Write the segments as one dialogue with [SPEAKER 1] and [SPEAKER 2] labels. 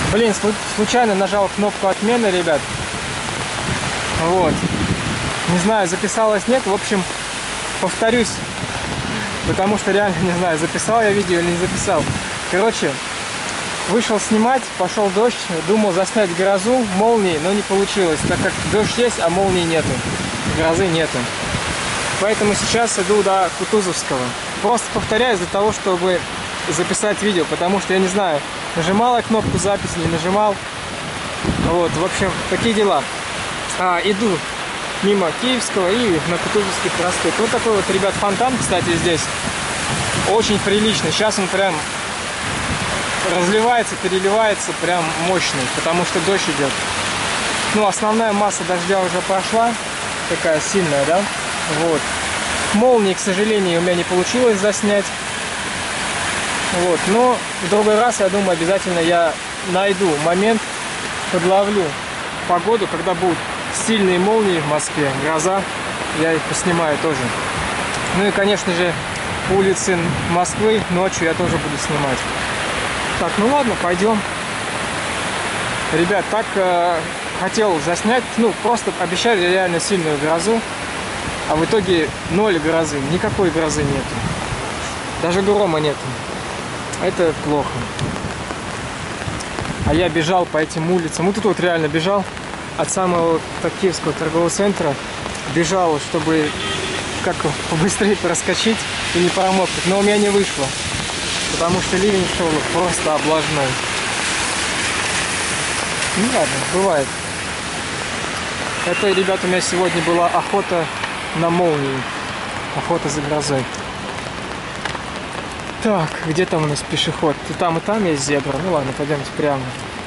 [SPEAKER 1] Блин, случайно нажал кнопку отмены, ребят. Вот. Не знаю, записалось, нет. В общем, повторюсь. Потому что реально не знаю, записал я видео или не записал. Короче, вышел снимать, пошел дождь. Думал заснять грозу, молнии, но не получилось. Так как дождь есть, а молнии нету. Грозы нету. Поэтому сейчас иду до Кутузовского. Просто повторяю из-за того, чтобы записать видео. Потому что я не знаю, нажимал я кнопку записи, не нажимал. Вот, в общем, такие дела. Иду мимо Киевского и на Кутузовский проспект. Вот такой вот, ребят, фонтан, кстати, здесь. Очень прилично. Сейчас он прям разливается, переливается, прям мощный, потому что дождь идет. Ну, основная масса дождя уже прошла. Такая сильная, да? Вот. Молнии, к сожалению, у меня не получилось заснять. Вот. Но в другой раз, я думаю, обязательно я найду момент, подловлю погоду, когда будут сильные молнии в Москве, гроза, я их поснимаю тоже. Ну и, конечно же, улицы Москвы ночью я тоже буду снимать. Так, ну ладно, пойдем. Ребят, так хотел заснять, ну просто обещали реально сильную грозу, а в итоге 0 грозы, никакой грозы нету. Даже грома нету. Это плохо. А я бежал по этим улицам. Вот тут вот реально бежал от самого Киевского торгового центра. Бежал, чтобы как побыстрее проскочить и не промокнуть. Но у меня не вышло. Потому что ливень шел просто облажной. Ну ладно, бывает. Это, ребята, у меня сегодня была охота на молнии. Охота за грозой. Так, где там у нас пешеход? И там есть зебра. Ну ладно, пойдемте прямо.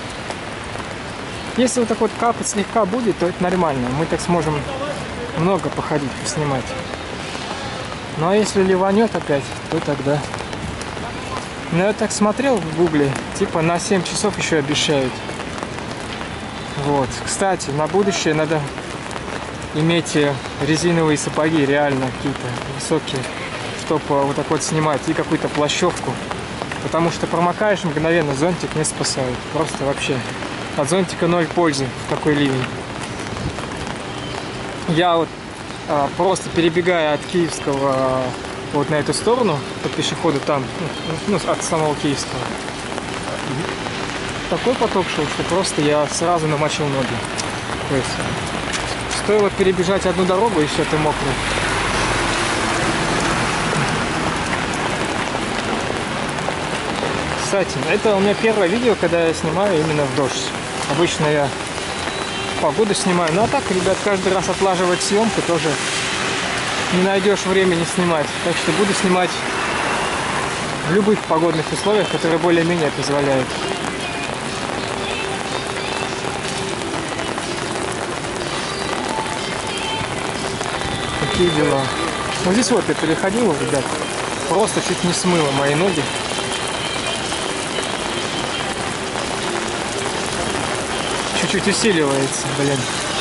[SPEAKER 1] Если вот так вот капать слегка будет, то это нормально. Мы так сможем много походить, поснимать. Ну а если ливанет опять, то тогда... Ну я так смотрел в гугле, типа на 7 часов еще обещают. Вот. Кстати, на будущее надо иметь резиновые сапоги, реально какие-то высокие, чтобы вот так вот снимать, и какую-то плащевку. Потому что промокаешь мгновенно, зонтик не спасает. Просто вообще. От зонтика 0 пользы в такой ливень. Я вот просто перебегая от Киевского вот на эту сторону, по пешеходу там, ну, от самого Киевского, такой поток шел, что просто я сразу намочил ноги. То есть стоило перебежать одну дорогу, и все, ты мокрый. Кстати, это у меня первое видео, когда я снимаю именно в дождь. Обычно я погоду снимаю. Ну а так, ребят, каждый раз отлаживать съемку тоже не найдешь времени снимать. Так что буду снимать в любых погодных условиях, которые более-менее позволяют. Такие дела. Вот здесь вот я переходил, ребят. Просто чуть не смыло мои ноги. Чуть усиливается, блин.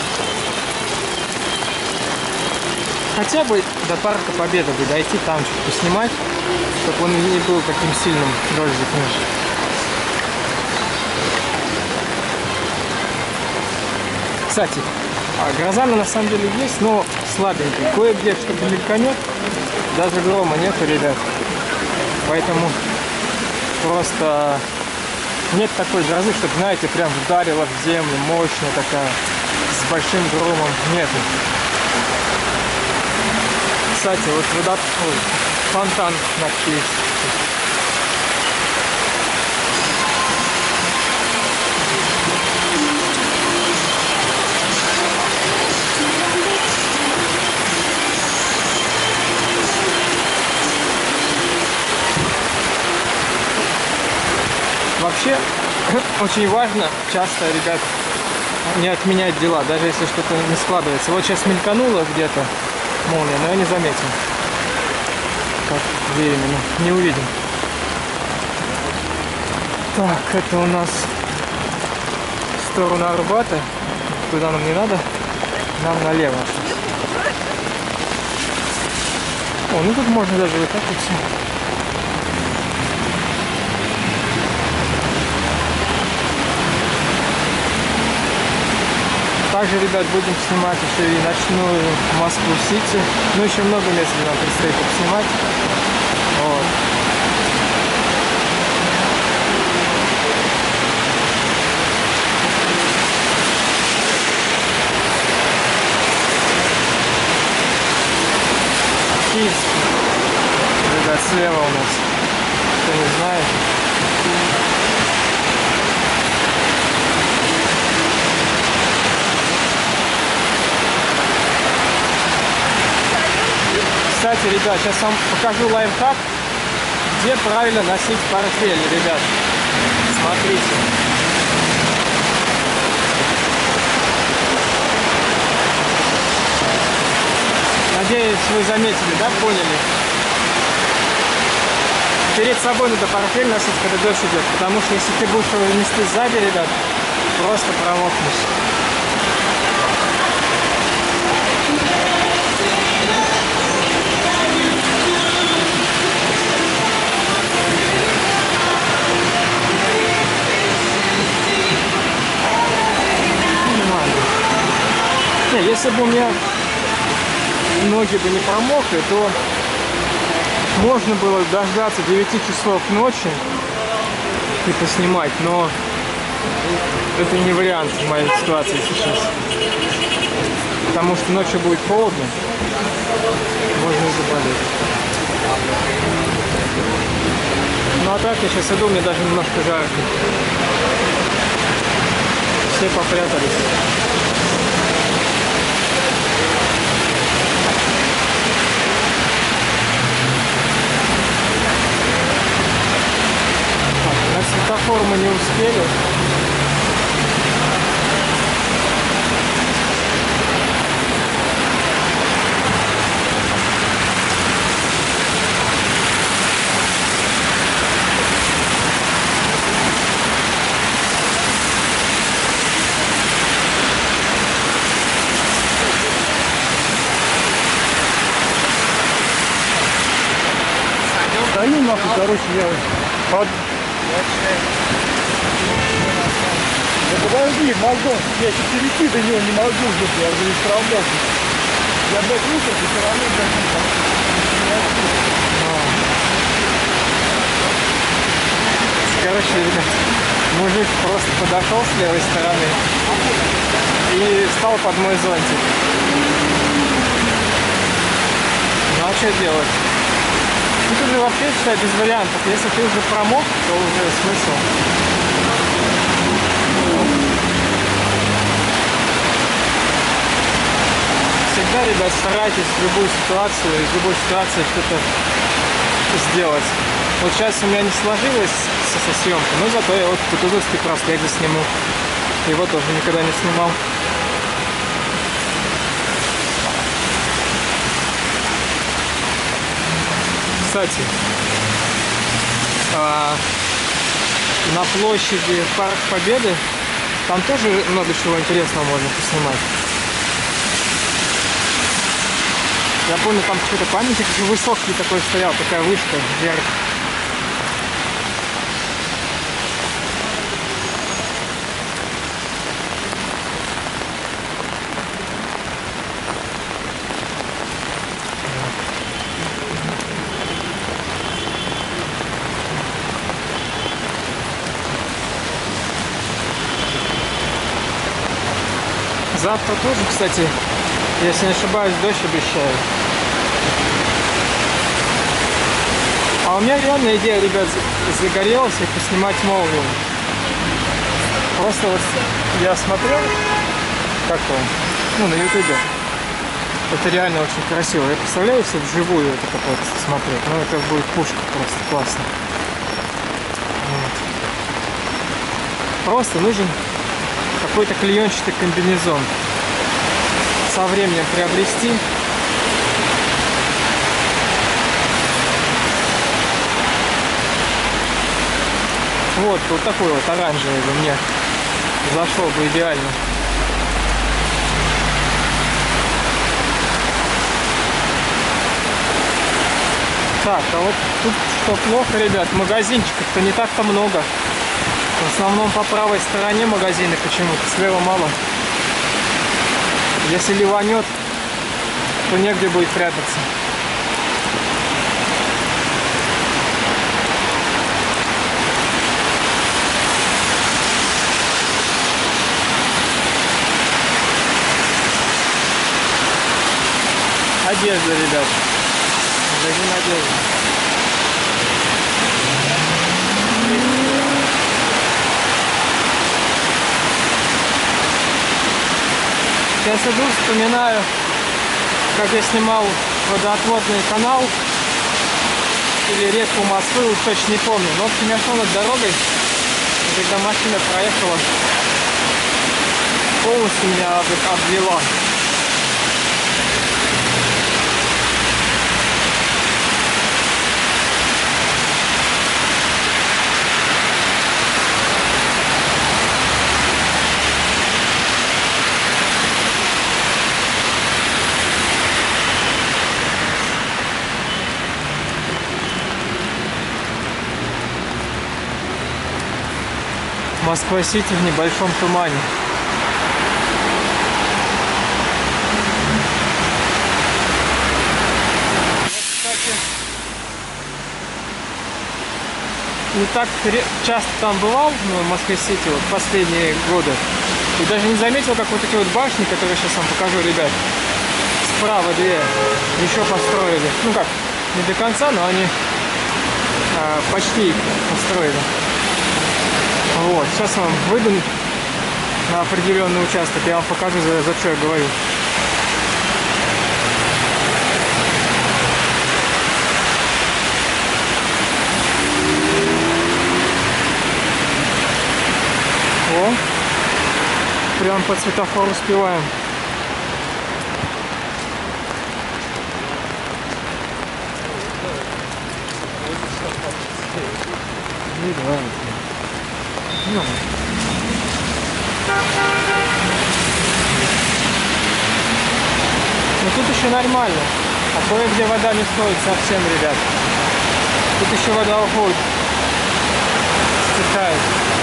[SPEAKER 1] Хотя бы до парка Победы бы дойти, там чуть поснимать, чтобы он не был таким сильным дождиком. Кстати, гроза на самом деле есть, но слабенькая. Кое-где что-то мельканет, даже грома нету, ребят. Поэтому просто... Нет такой грозы, чтобы, знаете, прям вдарила в землю, мощная такая, с большим громом. Нет. Кстати, вот вода, фонтан на Киеве. Вообще, очень важно часто, ребят, не отменять дела, даже если что-то не складывается. Вот сейчас мелькануло где-то молния, но я не заметил. Как временно, не увидим. Так, это у нас в сторону Арбата. Туда нам не надо, нам налево. О, ну тут можно даже вот так вот все. Также, ребят, будем снимать еще и ночную Москву-Сити. Ну, еще много мест, где нам предстоит снимать. Вот. Киевский. Ребят, слева у нас. Кто не знает. Кстати, ребят, сейчас вам покажу лайфхак, где правильно носить портфель, ребят. Смотрите. Надеюсь, вы заметили, да, поняли? Перед собой надо портфель носить, когда дождь идет, потому что если ты будешь его нести сзади, ребят, просто промокнешь. Не, если бы у меня ноги бы не промокли, то можно было дождаться 9 часов ночи и поснимать, но это не вариант в моей ситуации сейчас. Потому что ночью будет холодно, можно и заболеть. Ну а так я сейчас иду, мне даже немножко жарко. Все попрятались. На светофор мы не успели.
[SPEAKER 2] Да ну нахуй, короче, я под... Да подожди, Мазон, я еще перейти до него не могу, я уже не справлялся. Я, блядь, вышел, и все равно,
[SPEAKER 1] Короче, ребят, мужик просто подошел с левой стороны и встал под мой зонтик. Ну а что делать? Тут уже вообще, считай, без вариантов. Если ты уже промок, то уже смысл. Всегда, ребят, старайтесь в любую ситуацию, из любой ситуации что-то сделать. Вот сейчас у меня не сложилось со съемкой, но зато я вот Кутузовский проспект сниму. Его тоже никогда не снимал. Кстати, на площади Парк Победы там тоже много чего интересного можно поснимать. Я помню, там какой-то памятник высокий такой стоял, такая вышка вверх. Завтра тоже, кстати, если не ошибаюсь, дождь обещают. А у меня реальная идея, ребят, загорелась и поснимать молнию. Просто вот я смотрел, как он, ну, на ютубе. Это реально очень красиво. Я представляю, если вживую это какое-то смотреть. Ну, это будет пушка просто классно. Вот. Просто нужен какой-то клеенчатый комбинезон. Со временем приобрести. Вот такой вот оранжевый бы мне зашел бы идеально. Так, а вот тут что плохо, ребят, магазинчиков-то не так-то много. В основном по правой стороне магазины почему-то, слева мало. Если ливанет, то негде будет прятаться. Одежда, ребят. Магазин одежды. Сейчас иду, вспоминаю, как я снимал водоотводный канал или реку Москвы, уж точно не помню. Но, в общем, я шел над дорогой, и когда машина проехала, полностью меня обвела. Москва-Сити в небольшом тумане. Я, кстати, не так часто там бывал, в Москве-Сити, вот последние годы. И даже не заметил, как вот эти вот башни, которые сейчас вам покажу, ребят, справа две еще построили. Ну как, не до конца, но они почти построили. Вот, сейчас вам выйду на определенный участок, я вам покажу, за что я говорю. О, прям по светофору успеваем. Не давай. Ну. Но тут еще нормально, а кое-где вода не стоит совсем, ребят. Тут еще вода уходит, стекает.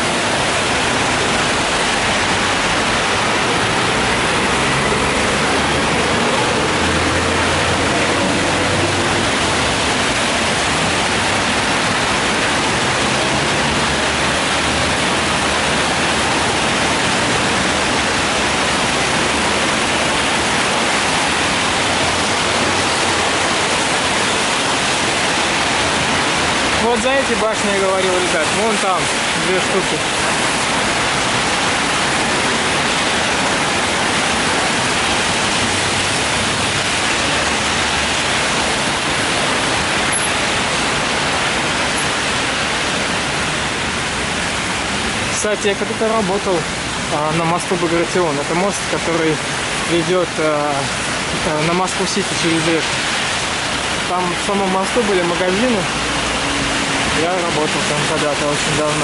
[SPEAKER 1] Вот за эти башни я говорил, ребят, вон там две штуки. Кстати, я когда-то работал на мосту Багратион. Это мост, который ведет на Москву-Сити через реку. Там в самом мосту были магазины. Я работал там когда-то очень давно.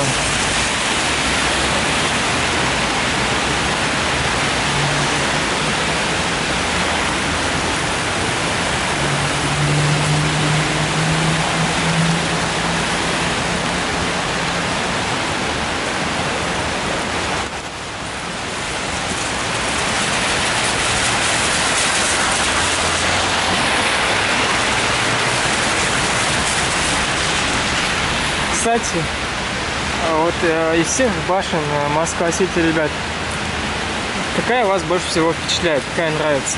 [SPEAKER 1] Кстати, вот из всех башен Москва-Сити, ребят, какая вас больше всего впечатляет, какая нравится?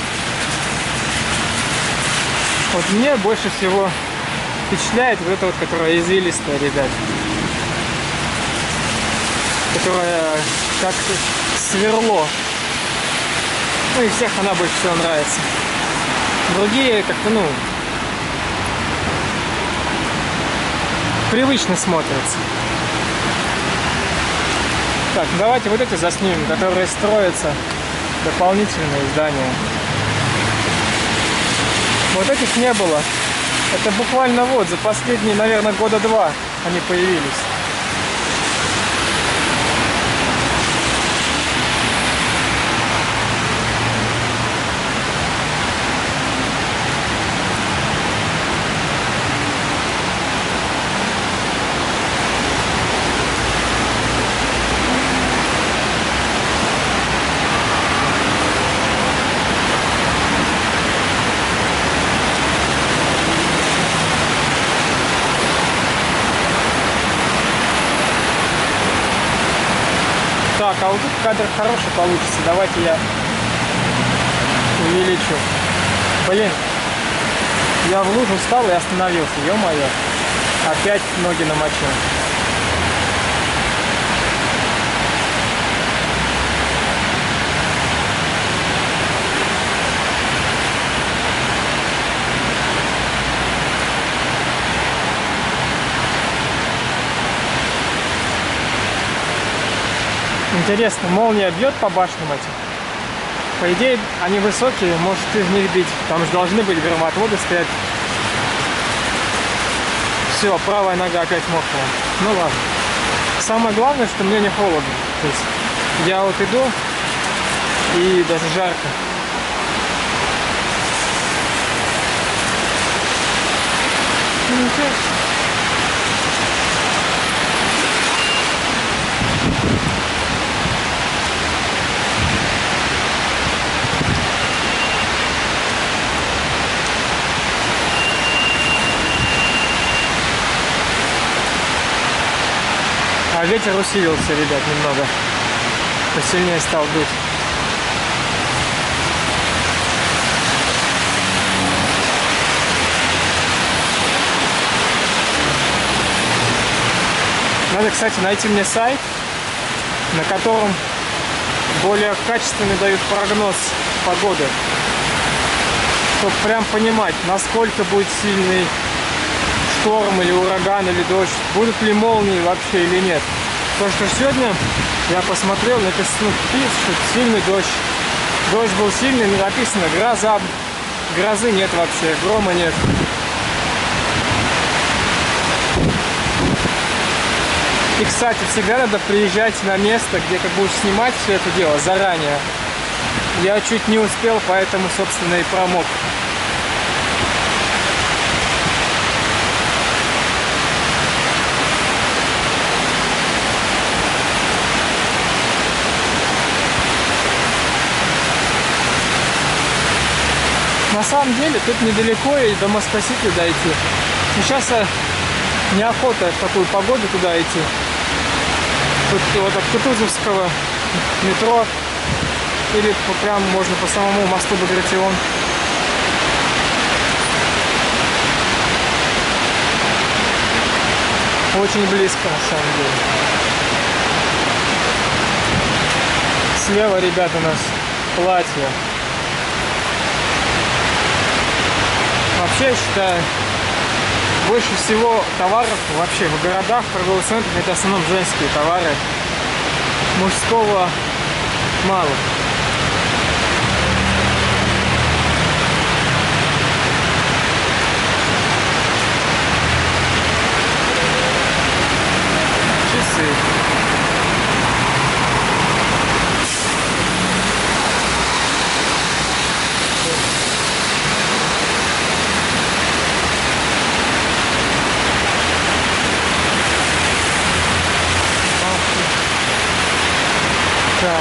[SPEAKER 1] Вот мне больше всего впечатляет вот эта вот, которая извилистая, ребят. Которая как сверло. Ну и всех она больше всего нравится. Другие как-то, ну, привычно смотрятся. Так, давайте вот эти заснимем, которые строятся, дополнительные здания. Вот этих не было. Это буквально вот за последние, наверное, года два они появились. Так, а вот тут кадр хороший получится. Давайте я увеличу. Блин, я в лужу встал и остановился. Ё-моё. Опять ноги намочил. Интересно, молния бьет по башням этим? По идее, они высокие, может из них бить. Там же должны быть громоотводы стоять. Все, правая нога опять мокрая. Ну ладно. Самое главное, что мне не холодно. То есть я вот иду, и даже жарко. А ветер усилился, ребят, немного. Посильнее стал дуть. Надо, кстати, найти мне сайт, на котором более качественно дают прогноз погоды. Чтобы прям понимать, насколько будет сильный шторм или ураган или дождь, будут ли молнии вообще или нет. Потому что сегодня я посмотрел, написано, пишут сильный дождь. Дождь был сильный, но написано гроза. Грозы нет вообще, грома нет. И, кстати, всегда надо приезжать на место, где как будешь снимать все это дело заранее. Я чуть не успел, поэтому, собственно, и промок. На самом деле тут недалеко и до Москва-Сити дойти. Сейчас неохота в такую погоду туда идти. Тут вот от Кутузовского метро или прям можно по самому мосту Багратион. Очень близко на самом деле. Слева, ребята, у нас платье. Вообще, я считаю, больше всего товаров вообще в городах, в торговых центрах, это в основном женские товары. Мужского мало. Часы. Так.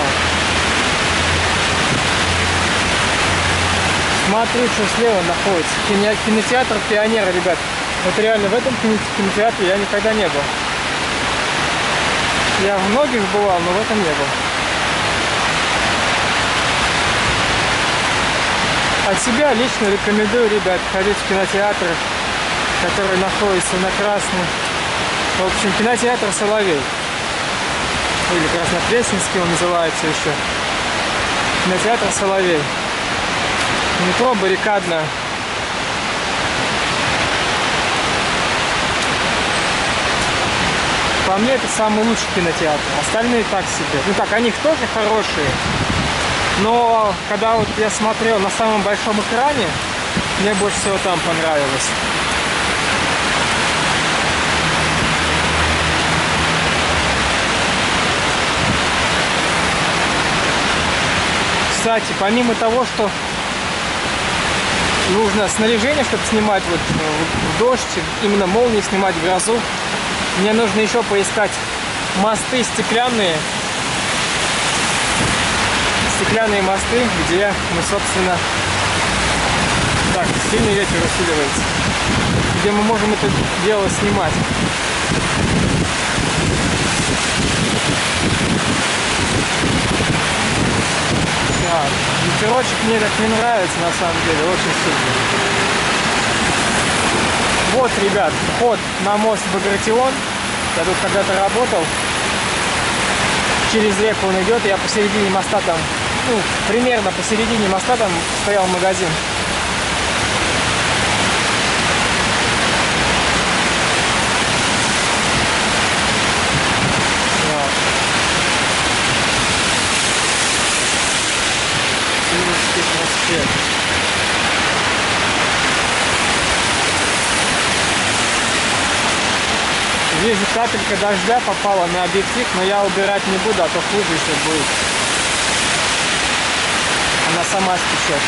[SPEAKER 1] Смотрю, что слева находится. Кинотеатр Пионера, ребят. Вот реально в этом кинотеатре я никогда не был. Я в многих бывал, но в этом не был. От себя лично рекомендую, ребят, ходить в кинотеатр, который находится на Красной. В общем, кинотеатр Соловей. Или Краснопресненский он называется еще. Кинотеатр Соловей. Метро Баррикадное. По мне это самый лучший кинотеатр. Остальные так себе. Ну так, они тоже хорошие. Но когда вот я смотрел на самом большом экране, мне больше всего там понравилось. Кстати, помимо того, что нужно снаряжение, чтобы снимать вот в дождь, именно молнии снимать в грозу, мне нужно еще поискать мосты стеклянные мосты, где мы, собственно, так, сильный ветер усиливается, где мы можем это дело снимать. Короче, мне так не нравится на самом деле, очень сильно. Вот, ребят, вход на мост Багратион. Я тут когда-то работал. Через реку он идет, я посередине моста там, ну, примерно посередине моста там стоял магазин. Вижу, капелька дождя попала на объектив, но я убирать не буду, а то хуже еще будет. Она сама стечет.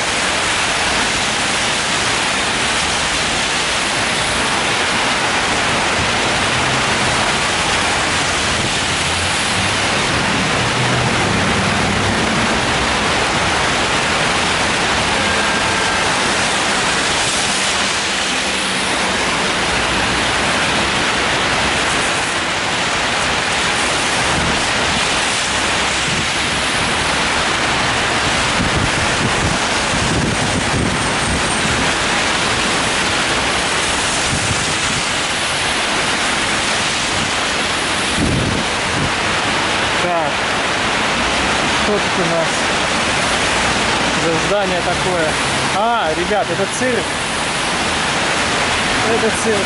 [SPEAKER 1] Так, что тут у нас за здание такое? А, ребят, это цирк. Это цирк.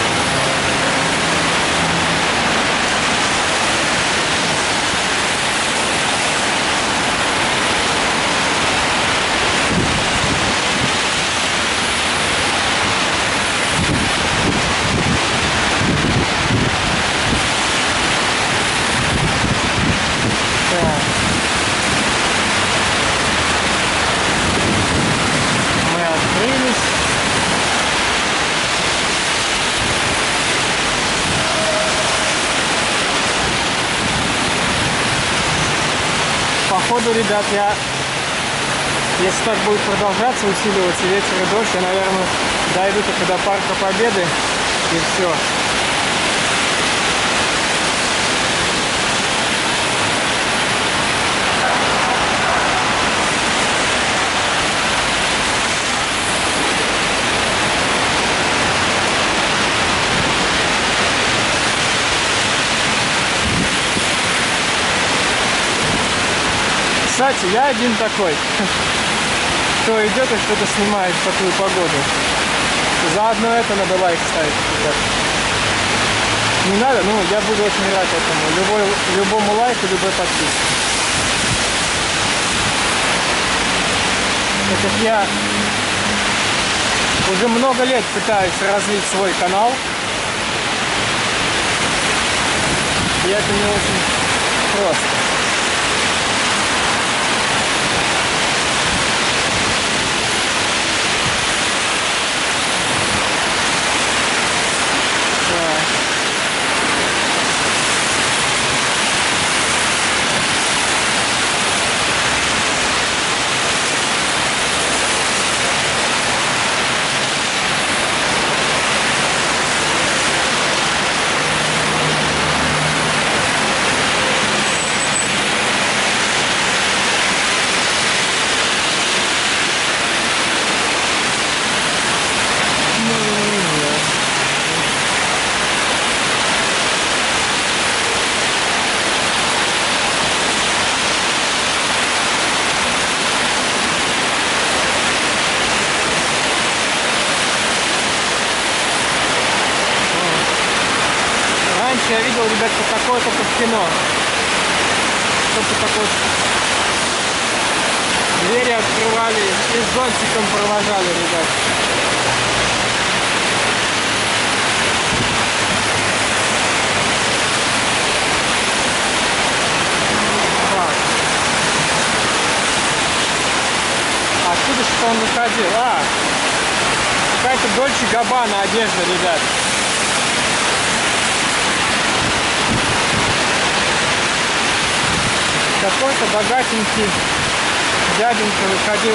[SPEAKER 1] Мы открылись. Походу, ребят, если так будет продолжаться, усиливаться ветер и дождь, я, наверное, дойду только до Парка Победы и все. Кстати, я один такой, кто идет и что-то снимает в такую погоду. Заодно это надо лайк ставить. Не надо, ну я буду очень рад этому. Любому лайку, любой подписке. Так как я уже много лет пытаюсь развить свой канал. И это не очень просто. Я видел, ребят, что такое только в кино. Только такое. Двери открывали и с зонтиком провожали, ребят. Так. Откуда что он выходил? Какая-то Дольче Габбана одежда, ребят. Какой-то богатенький дяденька выходил.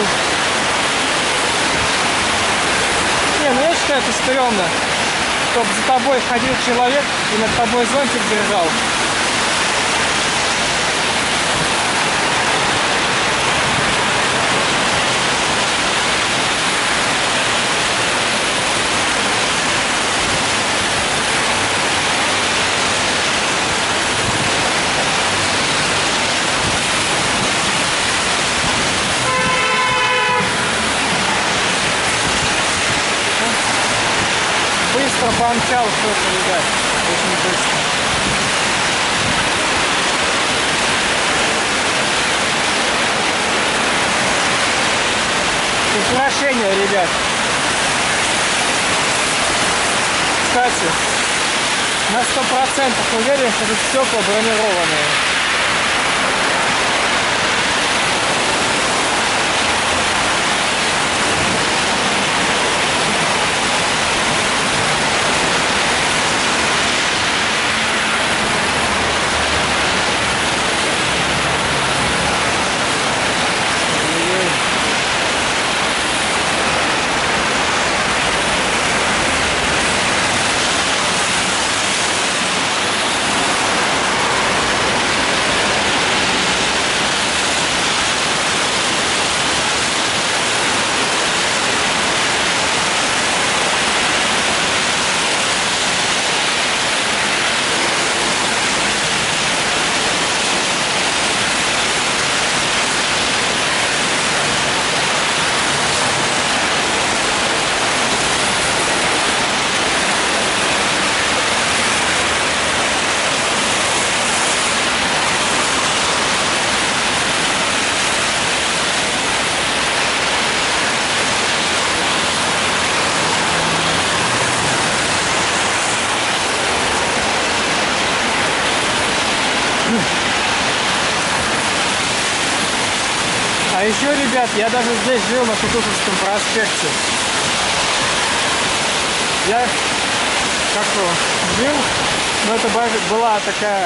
[SPEAKER 1] Не, ну я считаю, это стрёмно, чтобы за тобой ходил человек и над тобой зонтик держал. помчал что-то, ребят. Очень быстро. Украшения, ребят. Кстати, на 100% уверен, что тут стекла бронированные. А еще, ребят, я даже здесь жил на Кутузовском проспекте. Я как-то жил, но это была такая...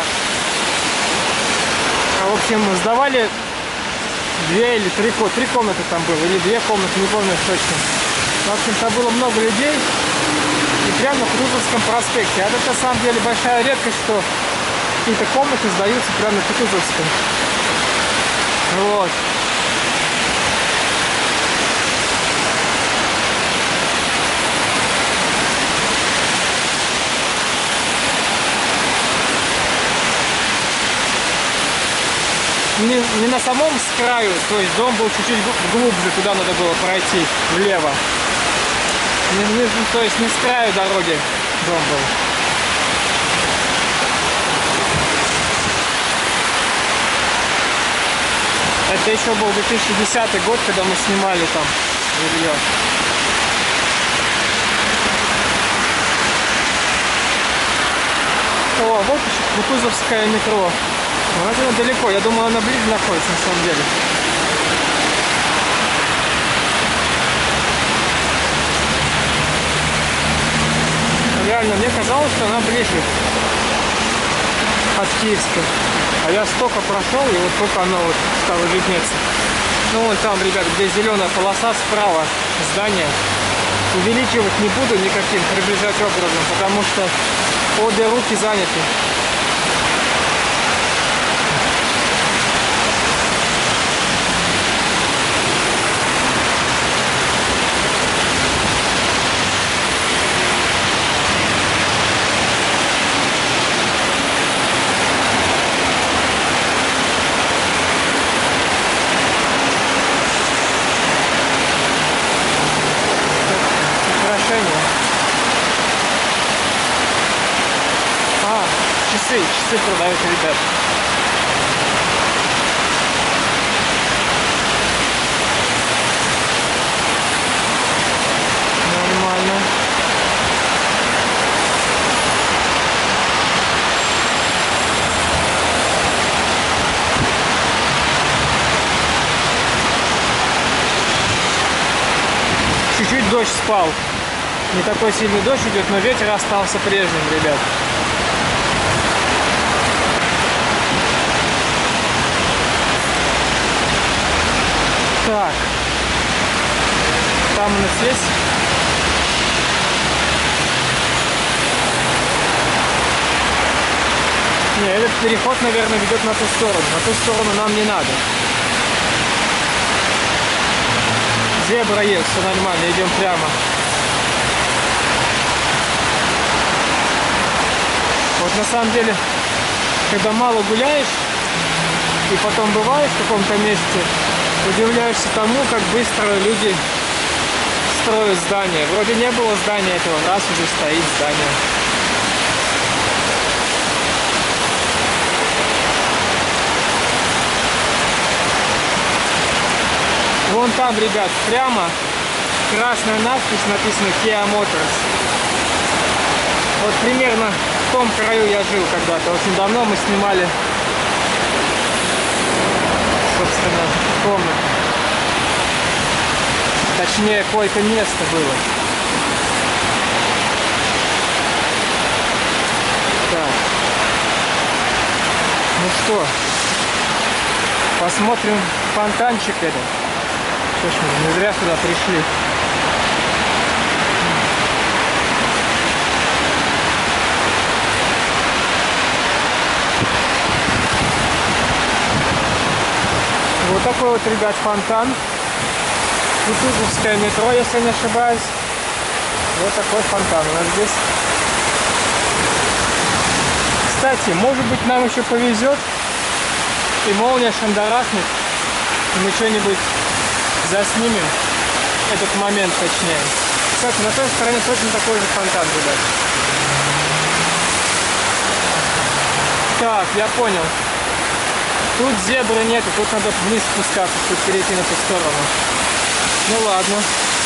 [SPEAKER 1] В общем, сдавали 2 или 3 комнаты там было, или 2 комнаты, не помню точно. В общем, там было много людей, и прямо на Кутузовском проспекте. А это на самом деле большая редкость, что какие-то комнаты сдаются прямо на Кутузовском. Вот. Не на самом с краю, то есть дом был чуть-чуть глубже, туда надо было пройти, влево. То есть не с краю дороги дом был. Это еще был 2010 год, когда мы снимали там жилье. О, вот еще Кутузовское метро. Но это далеко, я думал, она ближе находится на самом деле. Реально, мне казалось, что она ближе от Киевской. А я столько прошел, и вот только оно вот стало виднеться. Ну вон там, ребят, где зеленая полоса справа здания. Увеличивать не буду никаким, приближать образом, потому что обе руки заняты. Часы продают, ребят. Нормально. Чуть-чуть дождь спал. Не такой сильный дождь идет, но ветер остался прежним, ребят. Так, там у нас есть. Не, этот переход, наверное, ведет на ту сторону. На ту сторону нам не надо. Зебра есть, все нормально, идем прямо. Вот на самом деле, когда мало гуляешь и потом бываешь в каком-то месте, удивляешься тому, как быстро люди строят здание. Вроде не было здания этого, раз уже стоит здание. Вон там, ребят, прямо красная надпись, написана Kia Motors. Вот примерно в том краю я жил когда-то. Очень давно мы снимали, собственно, комнату. Точнее, какое-то место было. Так. Ну что, посмотрим фонтанчик этот. Что ж, мы не зря сюда пришли. Вот такой вот, ребят, фонтан. Кутузовское метро, если не ошибаюсь. Вот такой фонтан у нас здесь. Кстати, может быть, нам еще повезет, и молния шандарахнет, и мы что-нибудь заснимем. Этот момент, точнее. Кстати, на той стороне точно такой же фонтан, ребят. Так, я понял. Тут зебры нету, тут надо вниз спускаться, чтобы перейти на ту сторону. Ну ладно.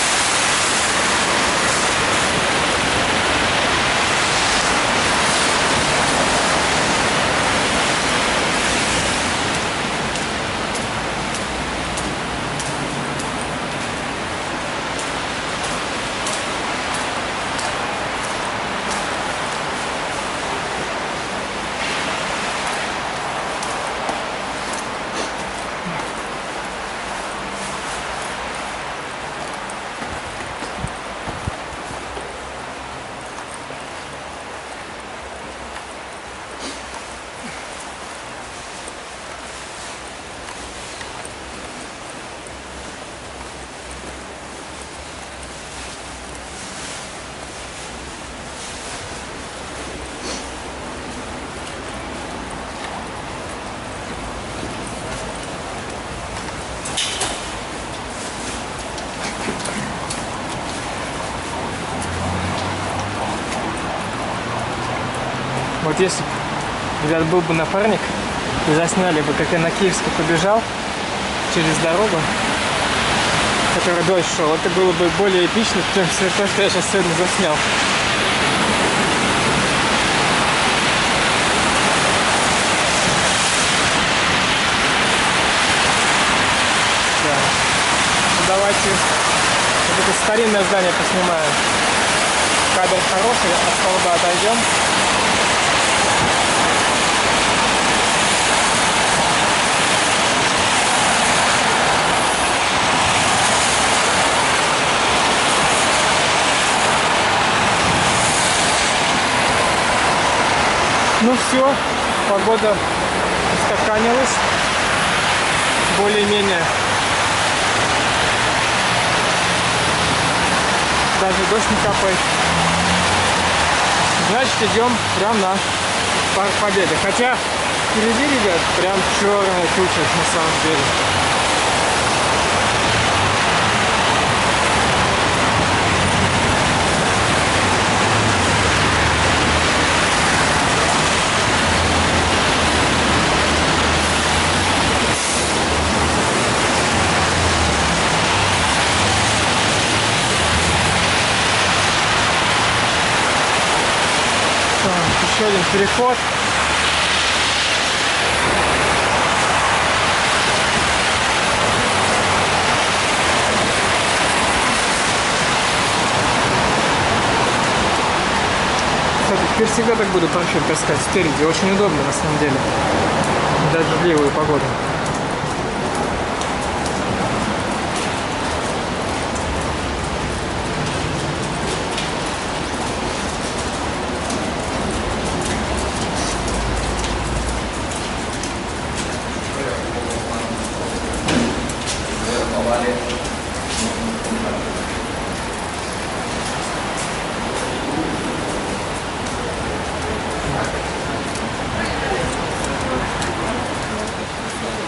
[SPEAKER 1] Вот если бы, ребят, был бы напарник, и засняли бы, как я на Киевске побежал через дорогу, который дождь шел, это было бы более эпично, чем все то, что я сейчас сегодня заснял. Да. Ну, давайте вот это старинное здание поснимаем. Кадр хороший, от столба отойдем. Ну все, погода устаканилась, более-менее. Даже дождь не капает. Значит, идем прям на Парк Победы. Хотя впереди, ребят, прям черная туча на самом деле. Еще один переход. Кстати, теперь всегда так буду парашют таскать спереди. Очень удобно на самом деле. Даже в дождливую погоду.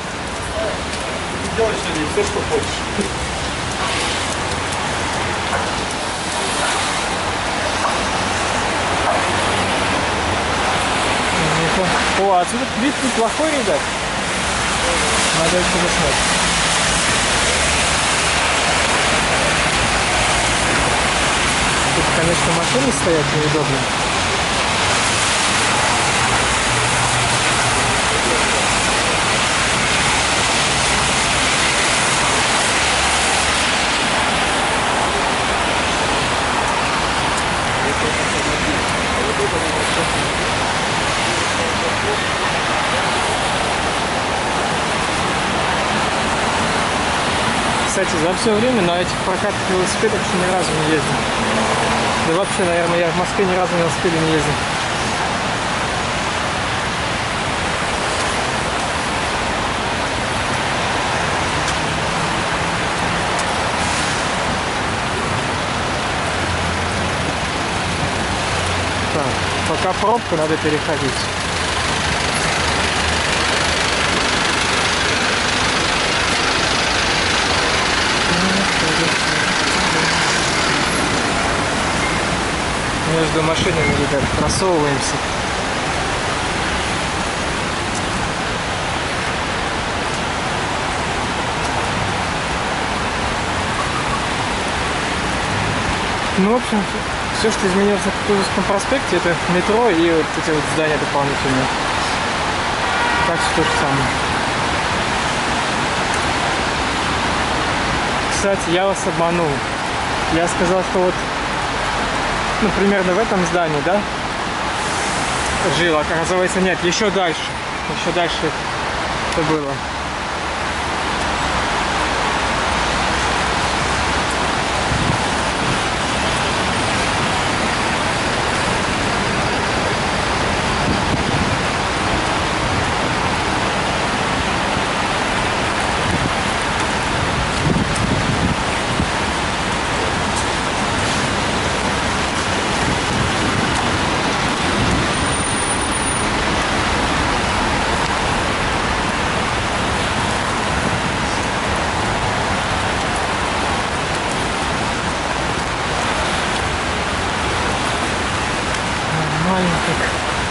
[SPEAKER 2] Делай сегодня все, что хочешь.
[SPEAKER 1] О, отсюда вид неплохой, ребят. Надо отсюда снять. Тут, конечно, машины стоят неудобно. Кстати, за все время на этих прокатных велосипедах еще ни разу не ездил. Да вообще, наверное, я в Москве ни разу на велосипеде не ездил. Так, пока пробка, надо переходить. Между машинами, ребят, просовываемся. Ну, в общем, все, что изменилось на Кутузовском проспекте, это метро и вот эти вот здания дополнительные. Так все то же самое. Кстати, я вас обманул. Я сказал, что вот, ну, примерно в этом здании, да, жил, а оказывается нет, еще дальше это было. Маленьких.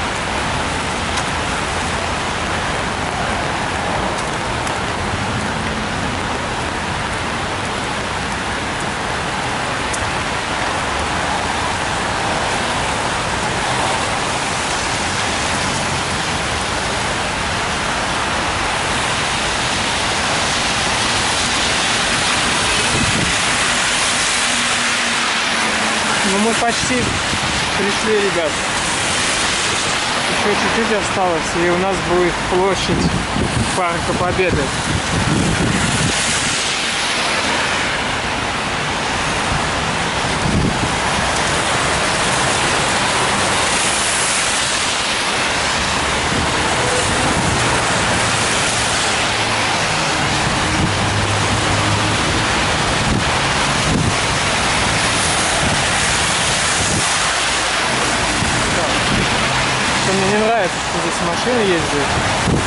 [SPEAKER 1] Ну, мы почти пришли, ребят. Еще чуть-чуть осталось, и у нас будет площадь Парка Победы. Мне не нравится, что здесь машины ездят.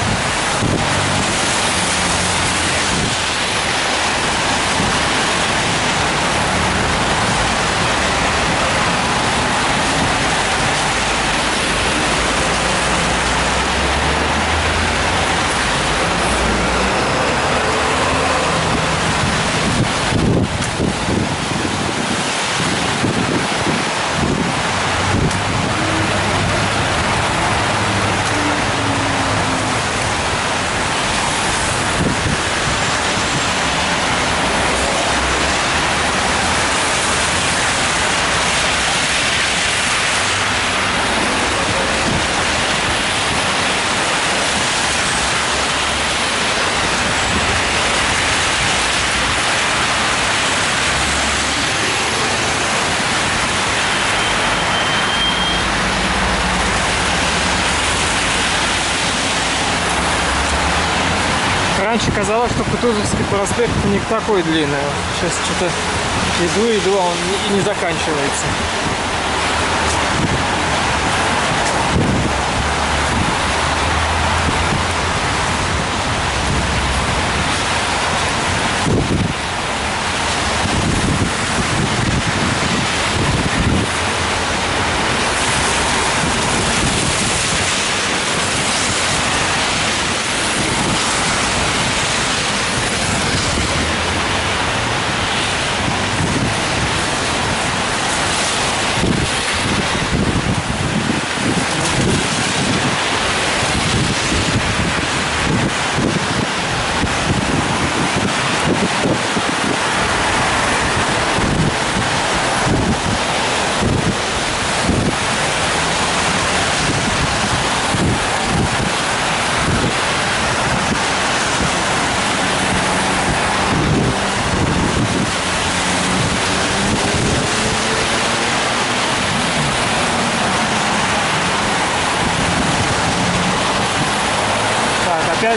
[SPEAKER 1] Раньше казалось, что Кутузовский проспект не такой длинный. Сейчас что-то иду, а он и не заканчивается.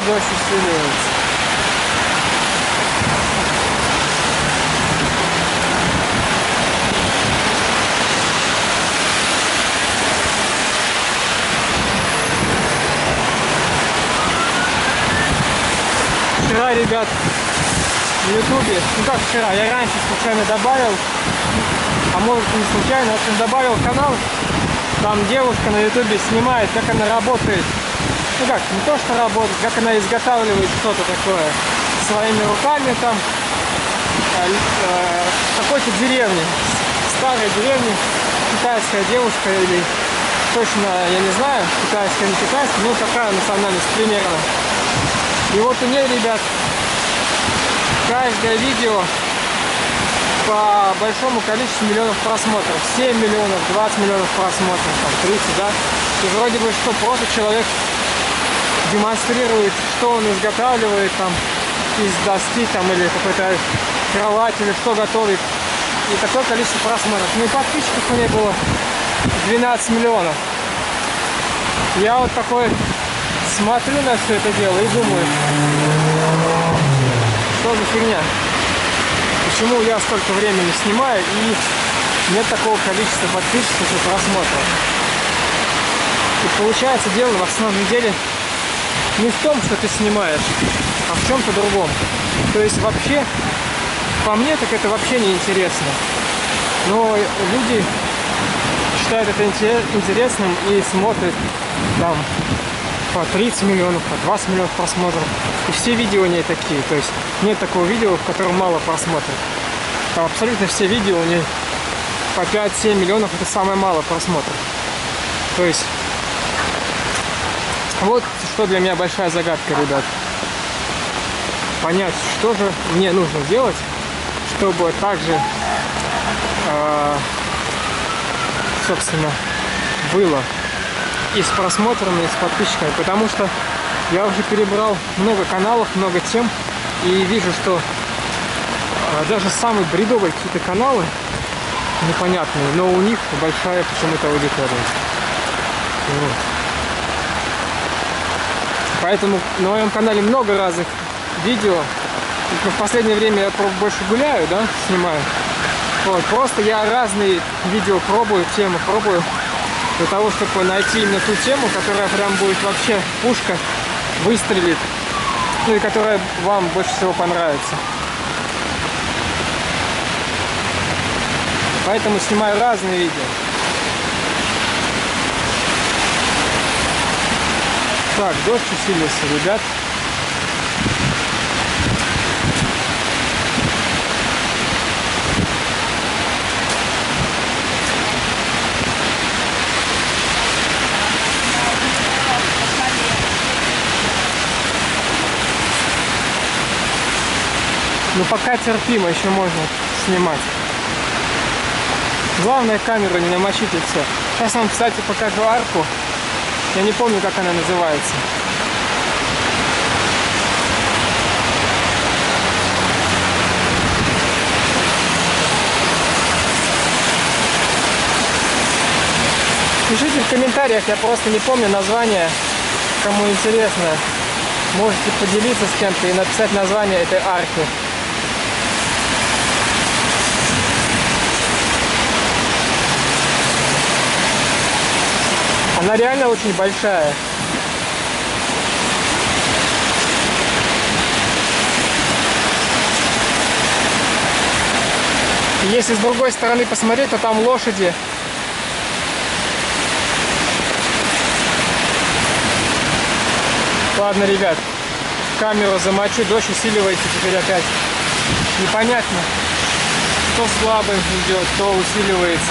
[SPEAKER 1] дождь усиливается. Вчера, ребят, в ютубе, ну как вчера, я раньше случайно добавил, а может не случайно, в общем, добавил канал, там девушка на ютубе снимает, как она работает, ну как, не то что работает, как она изготавливает что-то такое своими руками там, в какой-то деревне, старой деревне, китайская девушка или точно, я не знаю, китайская, не китайская, ну такая национальность примерно. И вот у нее, ребят, каждое видео по большому количеству миллионов просмотров. 7 миллионов, 20 миллионов просмотров, там 30, да? И вроде бы что, просто человек демонстрирует, что он изготавливает там из доски там или какой-то кровать или что готовит. И такое количество просмотров. Ну и подписчиков у нее было 12 миллионов. Я вот такой смотрю на все это дело и думаю, что за фигня? Почему я столько времени снимаю и нет такого количества подписчиков и просмотров? И получается дело в основном деле не в том, что ты снимаешь, а в чем-то другом. То есть вообще, по мне, так это вообще не интересно. Но люди считают это интересным и смотрят там по 30 миллионов, по 20 миллионов просмотров. И все видео не такие. То есть нет такого видео, в котором мало просмотров. Там абсолютно все видео у них по 5-7 миллионов, это самое мало просмотров. То есть вот что для меня большая загадка, ребят. Понять, что же мне нужно делать, чтобы также, собственно, было и с просмотрами, и с подписчиками. Потому что я уже перебрал много каналов, много тем, и вижу, что даже самые бредовые какие-то каналы, непонятные, но у них большая почему-то аудитория. Вот. Поэтому на моем канале много разных видео. В последнее время я больше гуляю, да, снимаю. Вот. Просто я разные видео пробую, темы пробую, для того, чтобы найти именно ту тему, которая прям будет вообще пушка, выстрелит, ну и которая вам больше всего понравится. Поэтому снимаю разные видео. Так, дождь усилился, ребят. Ну пока терпимо, еще можно снимать. Главное камеру не намочить и все. Сейчас вам, кстати, покажу арку. Я не помню, как она называется. Пишите в комментариях, я просто не помню название. Кому интересно, можете поделиться с кем-то и написать название этой арки. Она реально очень большая. И если с другой стороны посмотреть, то там лошади. Ладно, ребят, камеру замочу, дождь усиливается теперь опять. Непонятно, то слабым идет, то усиливается.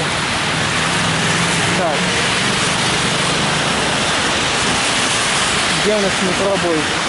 [SPEAKER 1] Так. Где у нас не пробует?